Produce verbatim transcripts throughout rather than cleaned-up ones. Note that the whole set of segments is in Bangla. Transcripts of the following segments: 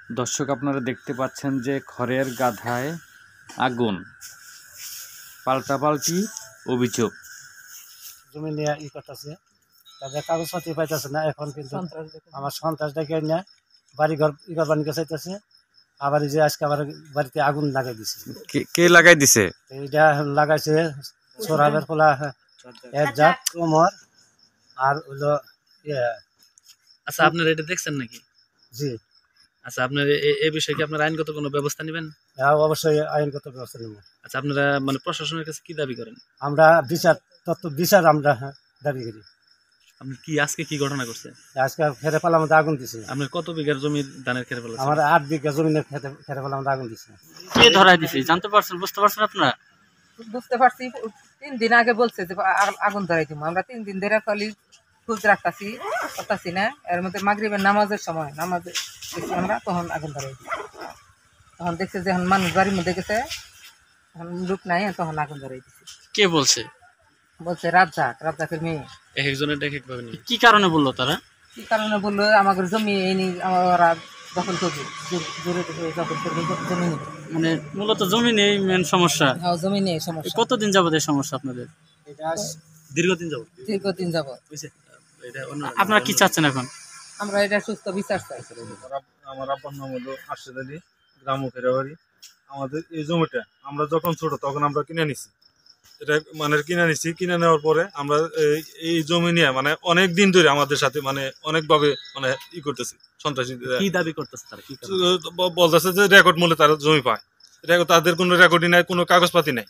দর্শক আপনারা দেখতে পাচ্ছেন যে খড়ের গাধায় আগুন, পাল্টাপাল্টি অভিযোগ। জমি নিয়ে ই করতেছে, তাদের কাগজপত্র পাইতেছে না। এখন কিন্তু আমার সন্ত্রাস ডেকে নিয়ে বাড়ি ঘর ই করবার নিয়ে চাইতেছে। আবার এই যে আজকে আবার বাড়িতে আগুন লাগাই দিছে। কে লাগাই দিছে? এইটা লাগাইছে সোরাবের খোলা এক জাত কোমর আর হলো ইয়ে। আচ্ছা, আপনারা এটা দেখছেন নাকি? জি। আচ্ছা, আপনার এই বিষয়ে কি আপনারা আইনগত কোনো ব্যবস্থা নেবেন? হ্যাঁ, অবশ্যই আইনগত ব্যবস্থা নেব। আচ্ছা, আপনারা মানে প্রশাসনের কাছে কি দাবি করেন? আমরা বিচার তত্ত্ব বিচার আমরা দাবি করি। আপনি কি আজকে কি ঘটনা করছে? আজকে খেতে পালাম মধ্যে আগুন দিছে। আপনার কত বিঘার জমি ধানের খেতে পালা? আমার আট বিঘা জমিনের খেতে খেতে পালাম মধ্যে আগুন দিছে। কে ধরাই দিছে জানতে পারছেন? বুঝতে পারছেন আপনারা? বুঝতে পারছি, তিন দিন আগে বলছে যে আগুন ধরাই দিব। আমরা তিন দিন ধরে খালি খোঁজ রাখতাছি করতাছি না। এর মধ্যে মাগরিবের নামাজের সময় নামাজে দেখছি আমরা, তখন আগুন ধরাই দিই। তখন দেখছি যে এখন মানুষ বাড়ির মধ্যে গেছে, এখন লোক নাই, তখন আগুন ধরাই দিছি। কে বলছে? বলছে রাজ্জাক, রাজ্জাকের মেয়ে। এক একজনের এক এক ভাবে নিয়ে কি কারণে বললো তারা? কি কারণে বললো? আমাদের জমি এই নি আমরা দখল করবো, জোরে দখল করবো জমি নেই। মানে মূলত জমি নেই মেন সমস্যা। হ্যাঁ, জমি নেই সমস্যা। কতদিন যাবত এই সমস্যা আপনাদের? এটা দীর্ঘদিন যাবত। দীর্ঘদিন যাবত। আপনারা কি চাচ্ছেন এখন? আমরা এটা সুস্থ বিচার চাই। আমার আব্বার নাম হলো আরশেদ আলী, গ্রাম ফেরাবাড়ি। আমাদের এই জমিটা আমরা যখন ছোট তখন আমরা কিনে নিছি। এটা মানে কিনে নিছি, কিনে নেওয়ার পরে আমরা এই জমি নিয়ে মানে অনেক দিন ধরে আমাদের সাথে মানে অনেকভাবে মানে ই করতেছি, সন্ত্রাসী। কি দাবি করতেছে তারা? বলতেছে যে রেকর্ড মূল্যে তারা জমি পায়। তাদের কোনো রেকর্ডই নাই, কোনো কাগজপাতি নাই।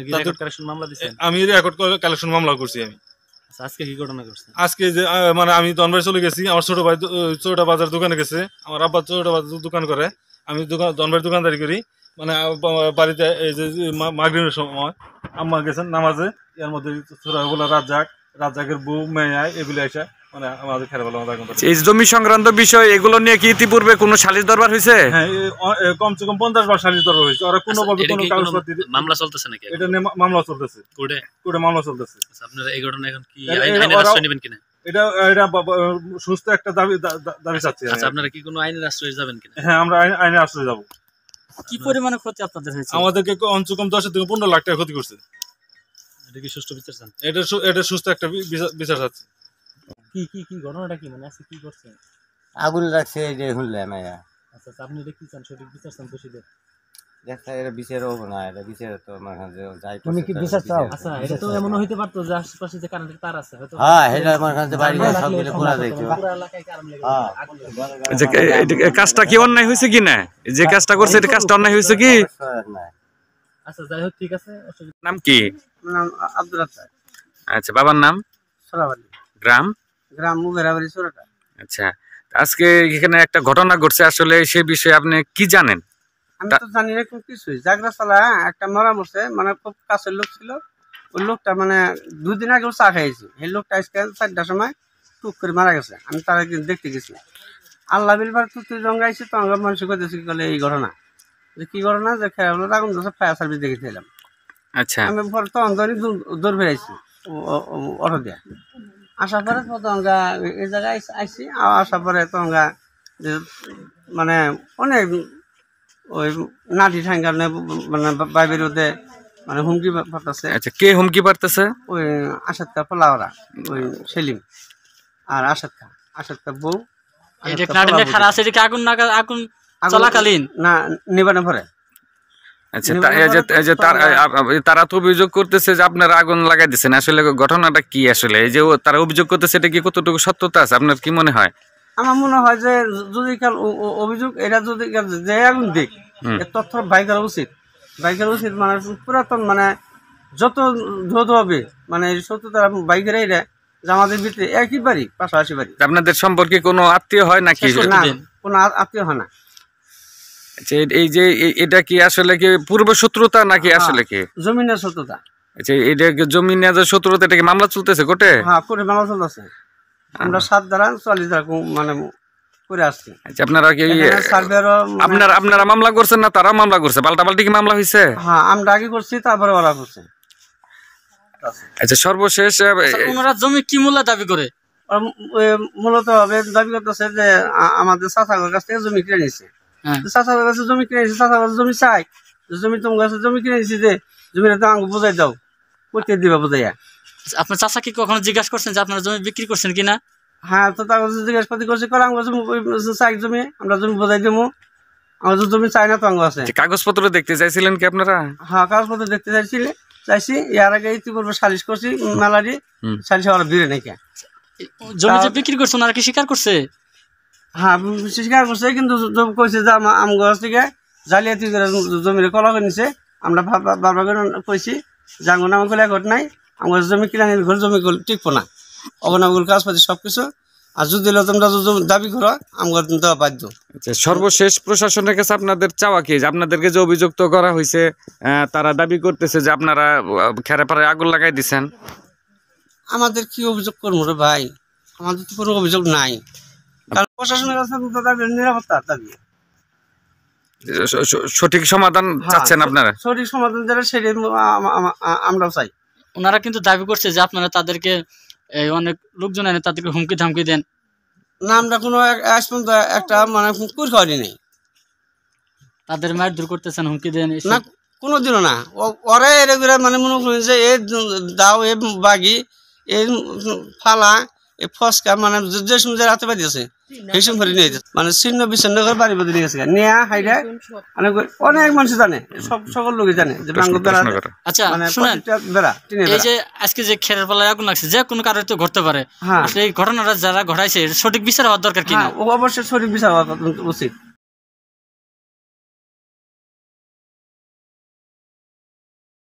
আমি রেকর্ড কালেকশন মামলা করছি আমি। আজকে কি ঘটনা করছে? আজকে যে মানে আমি ধনবাড়ি চলে গেছি, আমার ছোট ভাই চৌটা বাজার দোকানে গেছে, আমার আব্বা চৌটা বাজার দোকান করে, আমি দোকান ধনবাড়ি দোকানদারি করি। মানে বাড়িতে এই যে মাগরিবের সময় আম্মা গেছেন নামাজে, এর মধ্যে ছোটগুলো রাজ্জাক, রাজ্জাকের বউ মেয়ে এগুলো এসে মানে আমাদের খেলা বলা। এই জমি সংক্রান্ত বিষয় এগুলো নিয়ে কি ইতিপূর্বে কোনো সালিশ দরবার হয়েছে? হ্যাঁ, কমসে কম পঞ্চাশ বার সালিশ দরবার হয়েছে। ওরা কোনো ভাবে কোনো কাগজপত্র মামলা চলতেছে নাকি? এটা নিয়ে মামলা চলতেছে, কোর্টে কোর্টে মামলা চলতেছে। আপনারা এই ঘটনা এখন কি আইনের আশ্রয় নেবেন কিনা? এটা এটা সুস্থ একটা দাবি দাবি চাচ্ছি। আচ্ছা, আপনারা কি কোনো আইনের আশ্রয় যাবেন কিনা? হ্যাঁ, আমরা আইনের আশ্রয় যাবো। কি পরিমাণে ক্ষতি আপনাদের হয়েছে? আমাদেরকে কমসে কম দশ থেকে পনেরো লাখ টাকা ক্ষতি করছে। এটা কি সুষ্ঠু বিচার চান? এটা এটা সুস্থ একটা বিচার চাচ্ছি। কি কি কি ঘটনাটা কি মানে আছে কি করছে? আগুন লাগছে এই যে শুনলাম। আচ্ছা, আপনি এটা কি চান? সঠিক বিচার চান দোষীদের? দেখা এটা বিচার হবে না, এটা বিচার তো আমার কাছে যাই। তুমি কি বিচার চাও? আচ্ছা, এটা তো এমন হইতে পারতো যে আশেপাশে যে কারেন্টের তার আছে হয়তো। হ্যাঁ, এটা আমার কাছে বাড়ি সব মিলে খোলা যাইতো। পুরো এলাকায় কারেন্ট লেগে যে কাজটা কি অন্যায় হয়েছে কি না? যে কাজটা করছে এটা কাজটা অন্যায় হয়েছে কি? আচ্ছা, যাই হোক, ঠিক আছে। নাম কি? নাম আব্দুল রাজ্জাক। আচ্ছা, বাবার নাম? সোরাবাড়ি। গ্রাম? গ্রাম মুগেরাবাড়ি সোরাটা। আচ্ছা, আজকে এখানে একটা ঘটনা ঘটছে, আসলে সেই বিষয়ে আপনি কি জানেন? আমি তো জানি না কোন কিছুই। জাগরা সালা একটা মরা মরছে, মানে খুব কাছের লোক ছিল। ওই লোকটা মানে দুদিন আগে চা খাইছি। এই লোকটা আজকে চারটার সময় টুক করে মারা গেছে। আমি তারা দেখতে গেছি। আল্লাহ বিলবার তুই রঙাইছি, তো আমরা মানুষ করতেছি বলে এই ঘটনা। যে কি ঘটনা? যে খেলা হলো আগুন ধরছে, ফায়ার সার্ভিস দেখেছিলাম। আচ্ছা, আমি পরে তখন ধরে দৌড় বেড়াইছি অটো দিয়ে। আসার পরে তখনগা এই জায়গায় আইসি। আসার পরে তখনগা যে মানে অনেক ওই নাটি ঠাঙ্গা মানে বাইবের ওদের মানে হুমকি পারতেছে। আচ্ছা, কে হুমকি পারতেছে? ওই আসাদ খা পোলাওরা, ওই সেলিম আর আসাদ খা, আসাদ খা বউ। আগুন আগুন চলাকালীন না নিবানে পরে। আচ্ছা, তারা তো অভিযোগ করতেছে যে আপনারা আগুন লাগাই দিচ্ছেন। আসলে ঘটনাটা কি? আসলে এই যে তারা অভিযোগ করতেছে, এটা কি কতটুকু সত্যতা আছে? আপনার কি মনে হয়? আমার মনে হয় যে যদি কাল অভিযোগ এটা যদি যে আগুন দিক, এর তথ্য বাইকের উচিত বাইকের উচিত মানে পুরাতন মানে যত ধোধ হবে মানে সত্যতা বাইকের এইটা যে আমাদের ভিতরে একই বাড়ি, পাশাপাশি বাড়ি। আপনাদের সম্পর্কে কোনো আত্মীয় হয় নাকি? না, কোনো আত্মীয় হয় না। এই যে এটা কি আসলে কি পূর্ব শত্রুতা নাকি আসলে কি জমিনের শত্রুতা? আচ্ছা, এটা জমি নিয়ে যে শত্রুতা, এটা কি মামলা চলতেছে কোর্টে? হ্যাঁ, কোর্টে মামলা চলতেছে। আমরা সাত দ্বারা চল্লিশ দ্বারা মানে করে আসছি। আচ্ছা, আপনারা কি আপনারা আপনারা মামলা করছেন না তারা মামলা করছে? পাল্টাপাল্টি কি মামলা হয়েছে? হ্যাঁ, আমরা আগে করছি, তারপরে ওরা করছে। আচ্ছা, সর্বশেষ ওনারা জমি কি মূল্য দাবি করে? মূলত দাবি করতেছে যে আমাদের চাচার কাছ থেকে জমি কিনে নিচ্ছে। চাচার কাছে জমি কিনে নিয়েছি, চাচার কাছে জমি চাই, জমি তোমার কাছে জমি কিনে নিয়েছি যে জমিটা তো আমাকে বোঝাই দাও, করতে দিবা বোঝাইয়া। আপনার চাচা কি কখনো জিজ্ঞাসা করছেন যে আপনার জমি বিক্রি করছেন কিনা? হ্যাঁ, তো তার কাছে জিজ্ঞাসা পাতি করছে, করে আমার জমি চাই, জমি আমরা জমি বোঝাই দেবো, আমার জমি চাই না তো আমার আছে। কাগজপত্র দেখতে চাইছিলেন কি আপনারা? হ্যাঁ, কাগজপত্র দেখতে চাইছিলে চাইছি, এর আগে ইতিপূর্বে সালিশ করছি মেলারি, সালিশ হওয়ার ভিড়ে নাকি জমি যে বিক্রি করছে ওনারা কি স্বীকার করছে? হ্যাঁ, স্বীকার করছে, কিন্তু কইছে যে আম গাছ থেকে জালিয়াতি করে জমির কলা করে নিছে। আমরা বারবার করে কইছি যে আঙ্গুর নামে করলে এখন নাই, আমার জমি কিনা নিলে ঘর জমি টিকবো না, অগনাগুলো কাজপাতি সবকিছু, আর যদি তোমরা দাবি করো আমার দেওয়া বাধ্য। সর্বশেষ প্রশাসনের কাছে আপনাদের চাওয়া কি? আপনাদেরকে যে অভিযুক্ত করা হয়েছে, তারা দাবি করতেছে যে আপনারা খেরাপাড়ায় আগুন লাগাই দিচ্ছেন। আমাদের কি অভিযোগ করবো রে ভাই? আমাদের তো কোনো অভিযোগ নাই, কারণ প্রশাসনের কাছে দাবি নিরাপত্তা দাবি, সঠিক সমাধান চাচ্ছেন আপনারা? সঠিক সমাধান যেটা সেটাই আমরাও চাই। ওনারা কিন্তু দাবি করছে যে আপনারা তাদেরকে অনেক লোকজন এনে তাদেরকে হুমকি ধামকি দেন। না, আমরা কোনো আজ পর্যন্ত একটা মানে কুর খাওয়ারি নেই। তাদের মায়ের দূর করতেছেন, হুমকি দেন না? কোনোদিনও না। ওরা এরা মানে মনে করেন যে এ দাও, এ বাগি, এ ফালা, এ ফসকা, মানে যে সময় রাতে বাড়ি আছে সেই সময় করে নিয়ে যাচ্ছে, মানে ছিন্ন বিচ্ছিন্ন করে বাড়ি বাড়ি নিয়ে গেছে নেয়া হাইডা। মানে অনেক মানুষ জানে, সব সকল লোকই জানে যে বাঙ্গুর বেড়া। আচ্ছা শুনেন, এই যে আজকে যে খেরের পালায় আগুন লাগছে, যে কোনো কারণে তো ঘটতে পারে, এই ঘটনাটা যারা ঘটাইছে সঠিক বিচার হওয়ার দরকার কিনা? অবশ্যই সঠিক বিচার হওয়া উচিত।